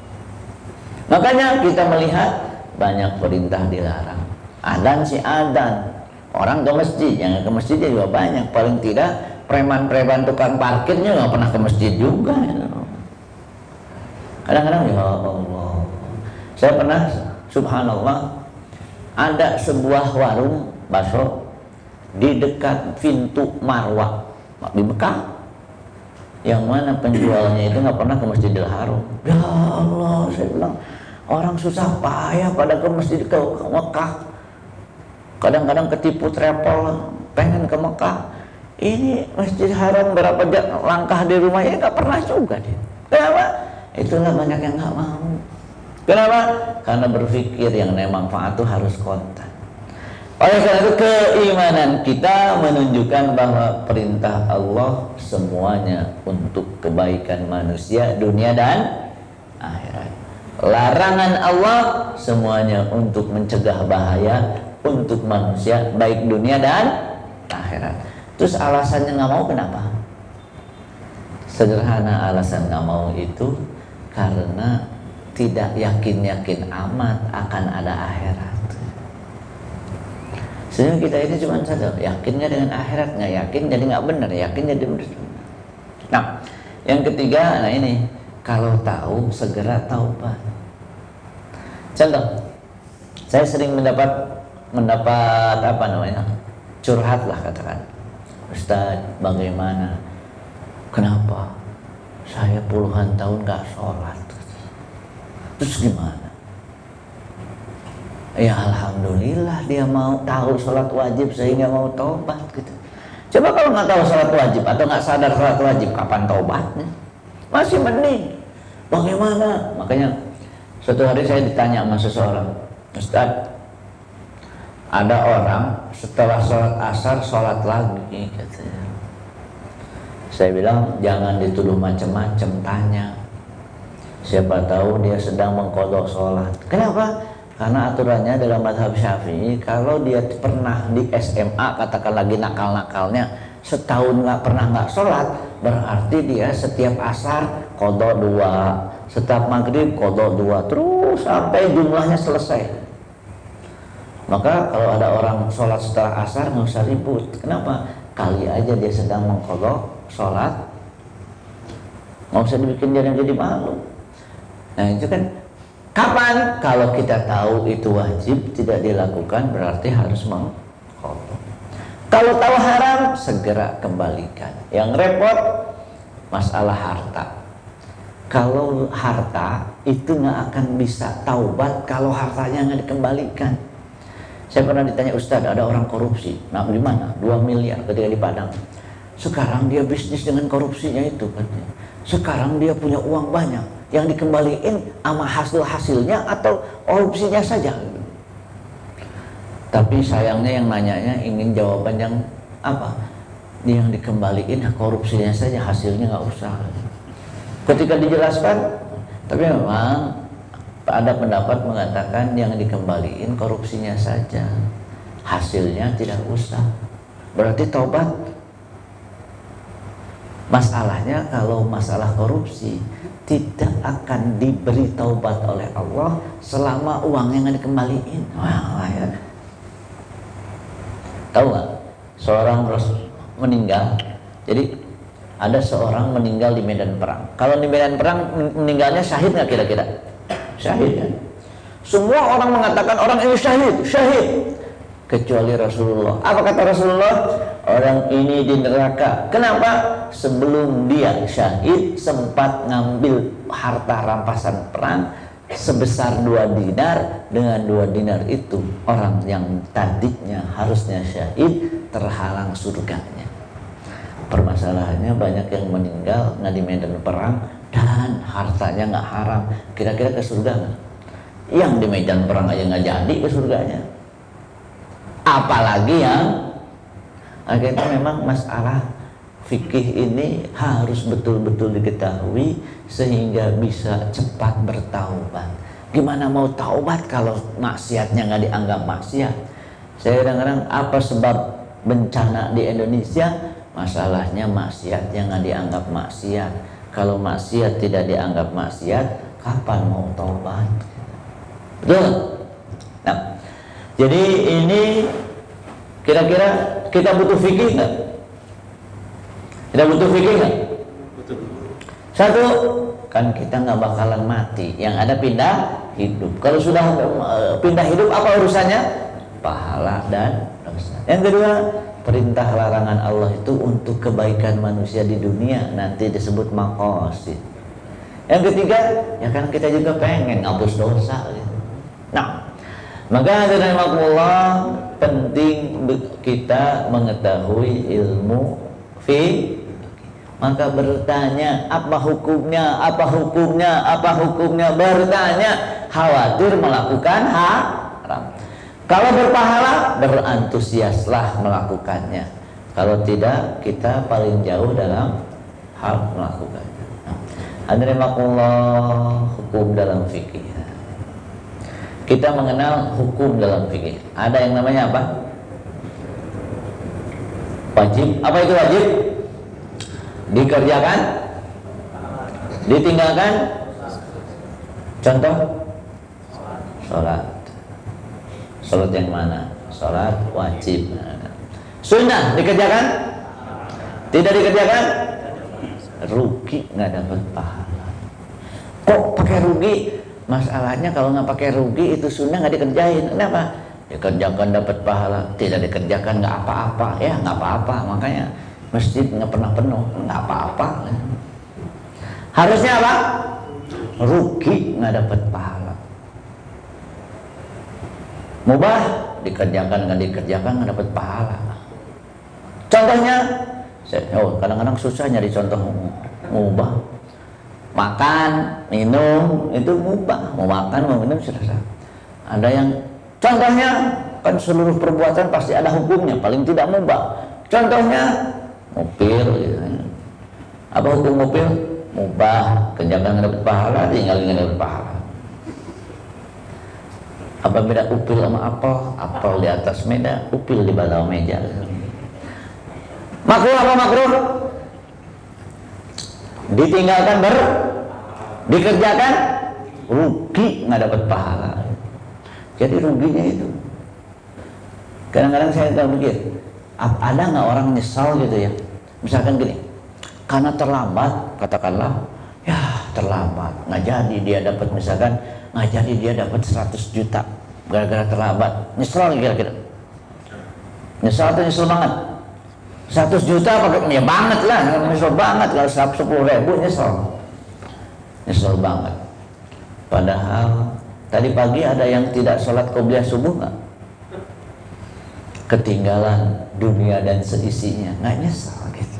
Makanya kita melihat banyak perintah dilarang. Adzan si adzan, orang ke masjid, yang ke masjidnya juga banyak. Paling tidak preman-preman tukang parkirnya nggak pernah ke masjid juga. Kadang-kadang ya Allah, saya pernah, subhanallah, ada sebuah warung bakso di dekat pintu Marwah di Mekah, yang mana penjualnya itu nggak pernah ke Masjidil Haram. Ya Allah, saya bilang orang susah payah pada ke masjid ke Mekah. Kadang-kadang ketipu travel, pengen ke Mekah. Ini Masjid Haram berapa langkah di rumahnya, nggak pernah juga dia. Kenapa? Itulah banyak yang nggak mau. Kenapa? Karena berpikir yang namanya manfaat itu harus kontan. Oleh karena itu keimanan kita menunjukkan bahwa perintah Allah semuanya untuk kebaikan manusia dunia dan akhirat. Larangan Allah semuanya untuk mencegah bahaya untuk manusia baik dunia dan akhirat. Terus alasannya nggak mau kenapa? Sederhana, alasan nggak mau itu karena tidak yakin amat akan ada akhirat. Sehingga kita ini cuma sadar, yakinnya dengan akhirat, nggak yakin jadi nggak benar, yakin jadi benar. Nah, yang ketiga, nah ini, kalau tahu segera taubat. Contoh, saya sering mendapat apa namanya, curhat lah katakan, Ustaz, bagaimana? Kenapa? Saya puluhan tahun nggak sholat. Terus gimana? Ya alhamdulillah dia mau tahu sholat wajib sehingga mau tobat gitu. Coba kalau nggak tahu sholat wajib atau nggak sadar sholat wajib, kapan tobatnya? Masih mending. Bagaimana? Makanya suatu hari saya ditanya sama seseorang, Ustaz, ada orang setelah sholat asar sholat lagi katanya. Saya bilang jangan dituduh macam-macam, tanya. Siapa tahu dia sedang mengqadha sholat. Kenapa? Karena aturannya dalam mazhab Syafi'i, kalau dia pernah di SMA, katakan lagi nakal-nakalnya, setahun nggak sholat, berarti dia setiap asar qadha 2, setiap maghrib qadha 2, terus sampai jumlahnya selesai. Maka kalau ada orang sholat setelah asar nggak usah ribut. Kenapa? Kali aja dia sedang mengqadha sholat nggak usah dibikin jadi malu. Nah itu kan kapan? Kalau kita tahu itu wajib tidak dilakukan berarti harus mengkodok. Kalau tahu haram segera kembalikan. Yang repot masalah harta. Kalau harta itu nggak akan bisa taubat kalau hartanya nggak dikembalikan. Saya pernah ditanya, Ustadz, ada orang korupsi, nah di mana? 2 miliar ketika di Padang. Sekarang dia bisnis dengan korupsinya itu katanya. Sekarang dia punya uang banyak, yang dikembaliin sama hasilnya atau korupsinya saja. Tapi sayangnya yang nanyanya ingin jawaban yang apa? Yang dikembaliin korupsinya saja, hasilnya nggak usah. Ketika dijelaskan, tapi memang ada pendapat mengatakan yang dikembaliin korupsinya saja, hasilnya tidak usah. Berarti taubat. Masalahnya kalau masalah korupsi tidak akan diberi taubat oleh Allah selama uangnya nggak dikembaliin. Wah, ya. Tahu nggak? Seorang meninggal, jadi ada seorang meninggal di medan perang. Kalau di medan perang meninggalnya syahid nggak kira-kira? Syahid kan? Semua orang mengatakan orang ini syahid. Kecuali Rasulullah. Apa kata Rasulullah? Orang ini di neraka. Kenapa? Sebelum dia syahid sempat ngambil harta rampasan perang sebesar 2 dinar. Dengan 2 dinar itu orang yang tadinya harusnya syahid terhalang surganya. Permasalahannya banyak yang meninggal nggak di medan perang dan hartanya nggak haram. Kira-kira ke surga nggak? Yang di medan perang aja nggak jadi ke surganya, apalagi yang akhirnya. Memang masalah fikih ini harus betul-betul diketahui sehingga bisa cepat bertaubat. Gimana mau taubat kalau maksiatnya nggak dianggap maksiat? Saya kadang-kadang apa sebab bencana di Indonesia? Masalahnya maksiatnya nggak dianggap maksiat. Kalau maksiat tidak dianggap maksiat, kapan mau taubat? Betul? Nah, jadi ini kira-kira kita butuh fikih nggak? Kita butuh fikih nggak? Satu, kan kita nggak bakalan mati. Yang ada pindah hidup. Kalau sudah pindah hidup, apa urusannya? Pahala dan dosa. Yang kedua, perintah larangan Allah itu untuk kebaikan manusia di dunia, nanti disebut maqasid. Yang ketiga, ya kan kita juga pengen ngapus dosa gitu. Nah, maka rahimakumullah, penting kita mengetahui ilmu fikih. Maka bertanya, apa hukumnya, apa hukumnya, apa hukumnya, bertanya, khawatir melakukan haram. Kalau berpahala, berantusiaslah melakukannya. Kalau tidak, kita paling jauh dalam hal melakukannya. Hadirin rahimakumullah, hukum dalam fikih. Kita mengenal hukum dalam fikih. Ada yang namanya apa? Wajib. Apa itu wajib? Dikerjakan, ditinggalkan. Contoh, sholat. Sholat yang mana? Sholat wajib. Sunnah dikerjakan, tidak dikerjakan, rugi, nggak dapat pahala. Kok pakai rugi? Masalahnya kalau nggak pakai rugi itu sunnah nggak dikerjain. Kenapa? Dikerjakan dapat pahala, tidak dikerjakan nggak apa-apa. Ya nggak apa-apa. Makanya masjid nggak pernah penuh, nggak apa-apa. Harusnya apa? Rugi, nggak dapat pahala. Mubah, dikerjakan nggak dikerjakan nggak dapat pahala. Contohnya, kadang-kadang susah nyari contoh mubah. Makan, minum itu mubah. Mau makan, mau minum sudah. Ada yang contohnya kan seluruh perbuatan pasti ada hukumnya, paling tidak mubah. Contohnya mobil gitu. Apa hukum mobil? Mubah, kerjakan nggak dapat pahala, tinggalin nggak dapat pahala. Apa beda upil sama apel? Apel di atas meja, upil di bawah meja. Makruh apa makruh? Ditinggalkan dikerjakan, rugi, nggak dapat pahala. Jadi ruginya itu. Kadang-kadang saya tak pikir, ada nggak orang nyesal gitu ya? Misalkan gini, karena terlambat, katakanlah Ya terlambat, nggak jadi dia dapat, misalkan nggak jadi dia dapat 100 juta gara-gara terlambat, nyesel kira-kira? Nyesel atau nyesel banget? 100 juta pakai ya banget lah, nyesel banget. Kalau 10.000 nyesel banget. Padahal tadi pagi ada yang tidak sholat qobliyah subuh nggak? Ketinggalan dunia dan seisinya, nggak nyesel gitu.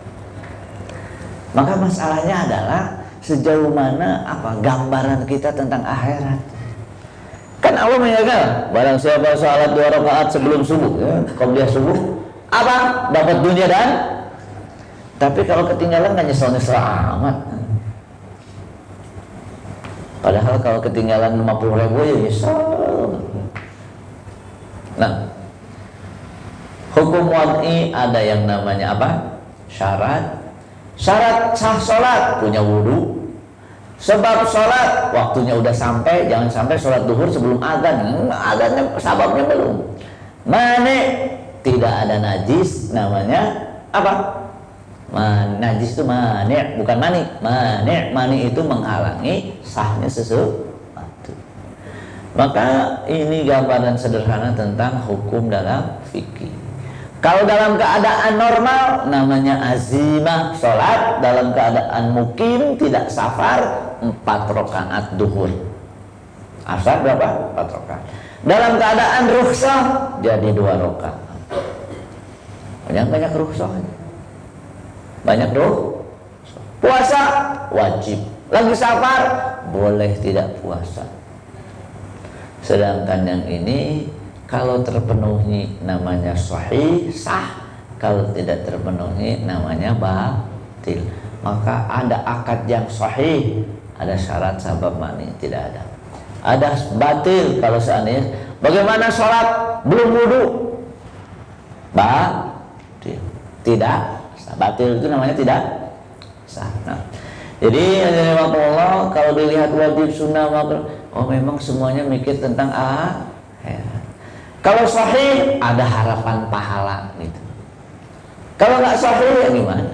Maka masalahnya adalah sejauh mana apa gambaran kita tentang akhirat. Kan Allah menyatakan barang siapa sholat 2 rakaat sebelum subuh, ya, qobliyah subuh, apa? Dapat dunia dan. Tapi kalau ketinggalan nggak nyesel-nyesel amat. Padahal kalau ketinggalan 50.000 ya nyesel. Nah, hukum wad'i ada yang namanya apa? Syarat. Syarat sah sholat punya wudhu. Sebab sholat waktunya udah sampai, jangan sampai sholat duhur sebelum adzan. Adzannya sababnya belum. Mane, tidak ada najis, namanya apa? Najis itu mani, bukan mani. Mani itu menghalangi sahnya sesuatu. Maka ini gambaran sederhana tentang hukum dalam fikih. Kalau dalam keadaan normal namanya azimah sholat, dalam keadaan mukim tidak safar 4 rakaat duhur. Asar berapa? 4 rakaat. Dalam keadaan rukhsah jadi 2 rakaat. Banyak rukhsah. Banyak puasa wajib. Lagi safar boleh tidak puasa. Sedangkan yang ini kalau terpenuhi namanya sahih, sah. Kalau tidak terpenuhi namanya batil. Maka ada akad yang sahih, ada syarat sabab mani, tidak ada. Ada batil kalau seandainya. Bagaimana sholat belum wudu? Batil. Tidak. Batil itu namanya tidak sah. Nah, jadi Allah kalau dilihat wajib sunnah makruh, oh memang semuanya mikir tentang akhirat. Kalau sahih ada harapan pahala gitu. Kalau nggak sahih ya gimana?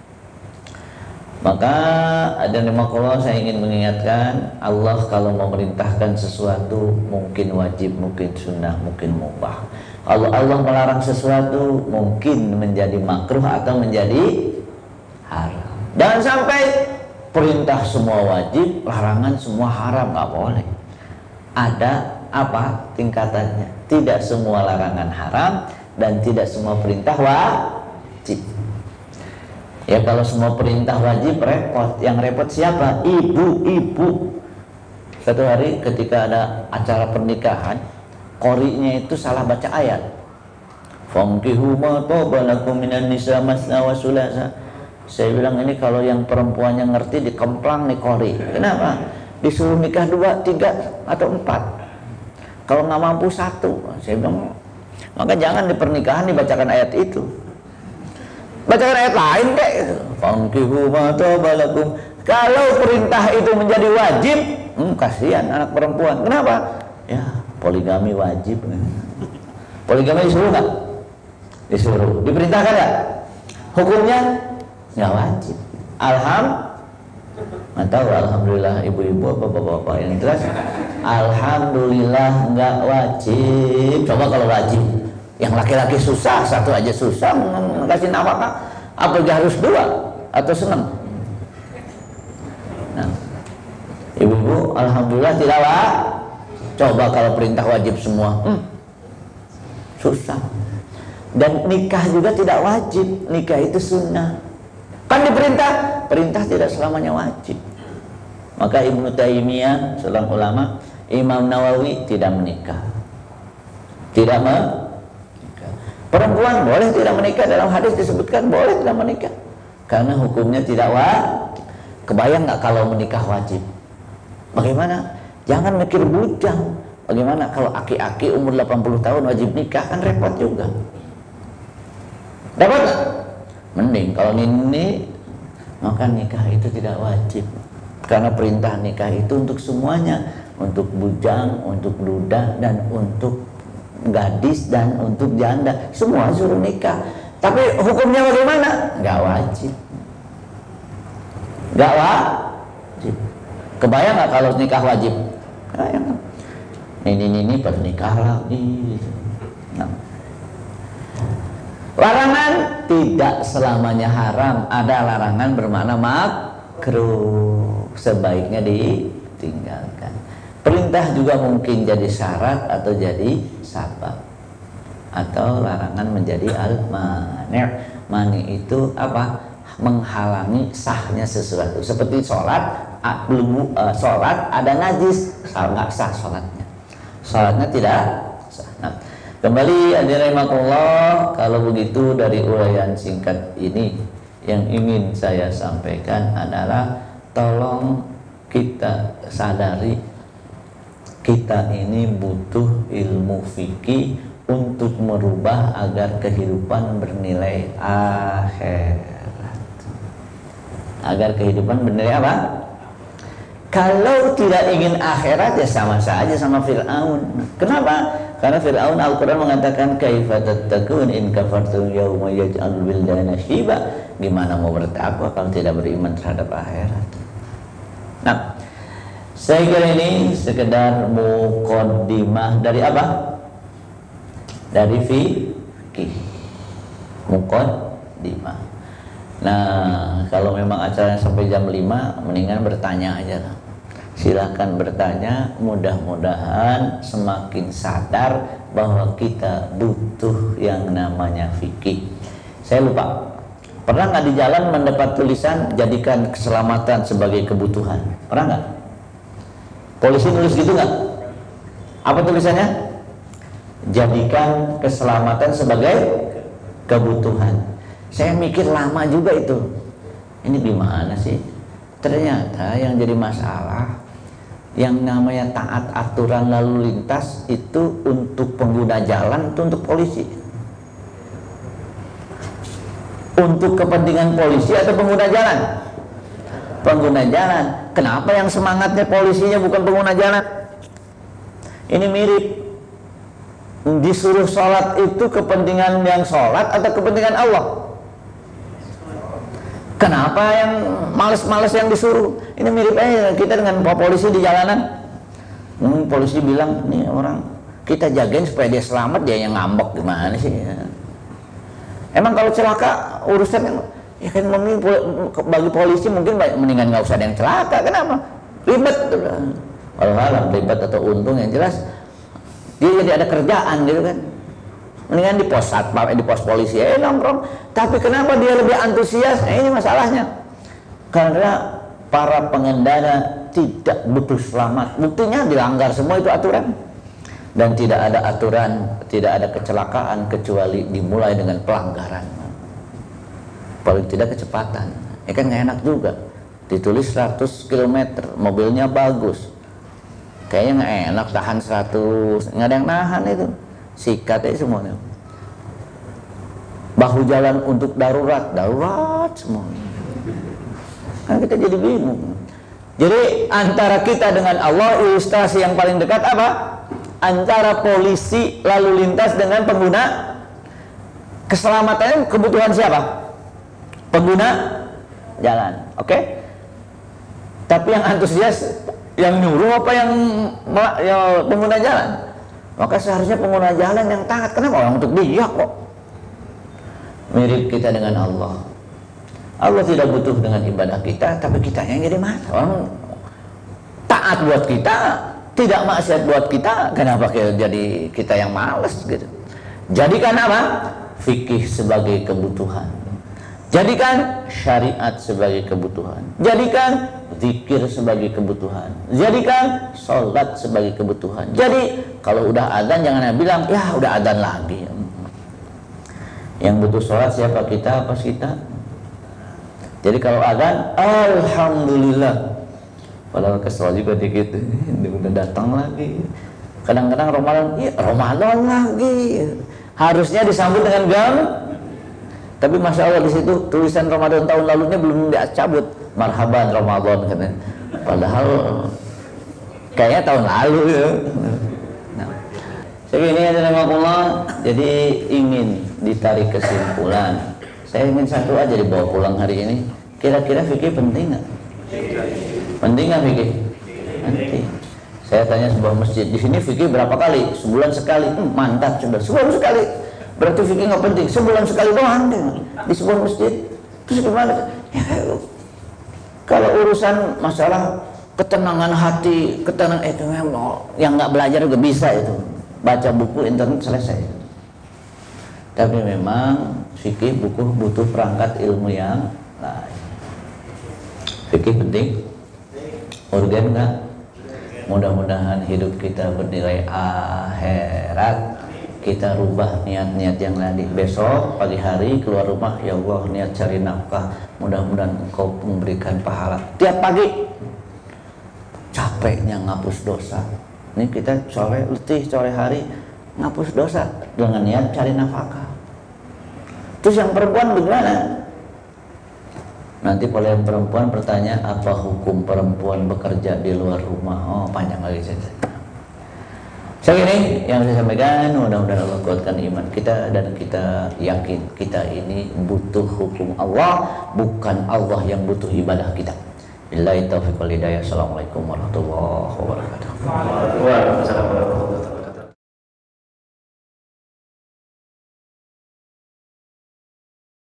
Maka ada Allah, saya ingin mengingatkan, Allah kalau memerintahkan sesuatu mungkin wajib, mungkin sunnah, mungkin mubah. Kalau Allah melarang sesuatu mungkin menjadi makruh atau menjadi haram. Jangan sampai perintah semua wajib, larangan semua haram, nggak boleh. Ada apa tingkatannya? Tidak semua larangan haram dan tidak semua perintah wajib. Ya kalau semua perintah wajib repot. Yang repot siapa? Ibu-ibu. Satu hari ketika ada acara pernikahan, qori'nya itu salah baca ayat. Famkihu ma taba lakum minan nisa masna wa sulasa. Saya bilang ini kalau yang perempuannya ngerti dikemplang nih qori. Kenapa? Disuruh nikah 2, 3 atau 4. Kalau nggak mampu 1, saya bilang, maka jangan di pernikahan dibacakan ayat itu. Bacakan ayat lain kayak gitu. Fankihu ma taba lakum. Kalau perintah itu menjadi wajib, kasihan anak perempuan. Kenapa? Ya, poligami wajib. Poligami disuruh nggak? Disuruh. Diperintahkan nggak? Hukumnya nggak wajib. Nggak tahu, alhamdulillah ibu-ibu apa bapak-bapak yang jelas alhamdulillah nggak wajib. Coba kalau wajib, yang laki-laki susah, 1 aja susah kasih nafkah, apalagi harus 2 atau senang. Nah, ibu-ibu alhamdulillah tidak wajib. Coba kalau perintah wajib semua, susah. Dan nikah juga tidak wajib, nikah itu sunnah. Kan diperintah, perintah tidak selamanya wajib. Maka Ibnu Taimiyah, seorang ulama, Imam Nawawi tidak menikah. Tidak menikah. Perempuan boleh tidak menikah, dalam hadis disebutkan boleh tidak menikah. Karena hukumnya tidak wajib. Kebayang nggak kalau menikah wajib? Bagaimana? Jangan mikir bujang. Bagaimana kalau aki-aki umur 80 tahun wajib nikah, kan repot juga. Dapat nggak? Mending kalau ini, maka nikah itu tidak wajib. Karena perintah nikah itu untuk semuanya, untuk bujang, untuk duda, dan untuk gadis, dan untuk janda. Semua suruh nikah. Tapi hukumnya bagaimana? Nggak wajib. Nggak Kebayang nggak kalau nikah wajib? Kebayang kan? Ini pernikah lagi. Nah. Larangan tidak selamanya haram. Ada larangan bermakna makruh, sebaiknya ditinggalkan. Perintah juga mungkin jadi syarat atau jadi sabab, atau larangan menjadi al-mani'. Mani itu apa? Menghalangi sahnya sesuatu. Seperti sholat, sholat ada najis, nggak sah sholatnya. Sholatnya tidak sah. Nah, kembali hadirin kalau begitu dari uraian singkat ini yang ingin saya sampaikan adalah tolong kita sadari kita ini butuh ilmu fikih untuk merubah agar kehidupan bernilai akhirat. Agar kehidupan bernilai apa? Kalau tidak ingin akhirat ya sama saja sama Fir'aun. Kenapa? Karena Fir'aun Al-Quran mengatakan kaifa tattaqun in kafartum yawma yaj'alul wildana shiba. Gimana mau bertakwa kalau tidak beriman terhadap akhirat? Nah, saya kira ini sekedar muqaddimah dari apa? Dari fikih. Muqaddimah. Nah, kalau memang acaranya sampai jam 5, mendingan bertanya aja lah. Silahkan bertanya, mudah-mudahan semakin sadar bahwa kita butuh yang namanya fikih. Saya lupa, pernah nggak di jalan mendapat tulisan jadikan keselamatan sebagai kebutuhan? Pernah nggak? Polisi nulis gitu nggak? Apa tulisannya? Jadikan keselamatan sebagai kebutuhan. Saya mikir lama juga itu. Ini gimana sih? Ternyata yang jadi masalah yang namanya taat aturan lalu lintas itu untuk pengguna jalan, itu untuk polisi. Untuk kepentingan polisi atau pengguna jalan? Pengguna jalan. Kenapa yang semangatnya polisinya bukan pengguna jalan? Ini mirip. Disuruh sholat itu kepentingan yang sholat atau kepentingan Allah? Kenapa yang males-males yang disuruh? Ini mirip aja kita dengan polisi di jalanan. Polisi bilang, nih orang kita jagain supaya dia selamat, dia yang ngambek, gimana sih? Emang kalau celaka urusan ya kan bagi polisi mungkin mendingan nggak usah ada yang celaka. Kenapa? Ribet. Walau ribet atau untung yang jelas dia jadi ada kerjaan gitu kan. Mendingan di pos satpam, di pos polisi nongkrong. Tapi kenapa dia lebih antusias? Nah, ini masalahnya. Karena para pengendara tidak butuh selamat. Buktinya dilanggar semua itu aturan. Dan tidak ada aturan, tidak ada kecelakaan kecuali dimulai dengan pelanggaran. Paling tidak kecepatan. Ya kan nggak enak juga. Ditulis 100 km, mobilnya bagus. Kayaknya nggak enak tahan 100, nggak ada yang nahan itu. Sikat aja semuanya. Bahu jalan untuk darurat semuanya. Kan kita jadi bingung. Jadi antara kita dengan Allah, ilustrasi yang paling dekat apa? Antara polisi lalu lintas dengan pengguna keselamatannya kebutuhan siapa? Pengguna jalan, oke? Tapi yang antusias yang nyuruh apa yang pengguna jalan? Maka seharusnya pengguna jalan yang taat. Kenapa orang untuk dia kok? Mirip kita dengan Allah. Allah tidak butuh dengan ibadah kita, tapi kita yang jadi masalah. Orang taat buat kita, tidak maksiat buat kita, kenapa jadi kita yang malas gitu? Jadikan apa? Fikih sebagai kebutuhan. Jadikan syariat sebagai kebutuhan. Jadikan zikir sebagai kebutuhan. Jadikan sholat sebagai kebutuhan. Jadi kalau udah adzan jangan bilang ya udah adzan lagi. Yang butuh sholat siapa? Kita apa kita? Jadi kalau adzan alhamdulillah. Padahal kesel juga dikit, ini udah datang lagi. Kadang-kadang Ramadan, iya Ramadan lagi. Harusnya disambut dengan tapi Masya Allah di situ tulisan Ramadan tahun lalunya belum dicabut. Marhaban Ramadan katanya. Padahal kayaknya tahun lalu ya. Nah, segini aja Allah. Jadi ingin ditarik kesimpulan. Saya ingin satu aja dibawa pulang hari ini. Kira-kira fikih penting nggak? Penting nggak fikih? Nanti. Saya tanya sebuah masjid di sini fikih berapa kali? Sebulan sekali. Mantap sudah. Sebulan sekali. Berarti fikih nggak penting. Sebulan sekali doang di sebuah masjid. Terus gimana? Ya, kalau urusan masalah ketenangan hati, ketenangan itu yang nggak belajar juga bisa itu. Baca buku internet selesai. Tapi memang fikih buku butuh perangkat ilmu yang lain. Fikih penting, urgen nggak? Mudah-mudahan hidup kita bernilai akhirat. Kita rubah niat-niat yang tadi. Besok pagi hari keluar rumah, ya Allah niat cari nafkah. Mudah-mudahan Engkau memberikan pahala. Tiap pagi capeknya ngapus dosa. Ini kita sore letih sore hari ngapus dosa dengan niat cari nafkah. Terus yang perempuan bagaimana? Nanti kalau yang perempuan bertanya apa hukum perempuan bekerja di luar rumah. Oh panjang lagi saja. Ini yang saya sampaikan, mudah-mudahan Allah kuatkan iman kita dan kita yakin kita ini butuh hukum Allah, bukan Allah yang butuh ibadah kita. Billahi taufiq wal hidayah. Assalamualaikum warahmatullahi wabarakatuh. Waalaikumsalam warahmatullahi wabarakatuh.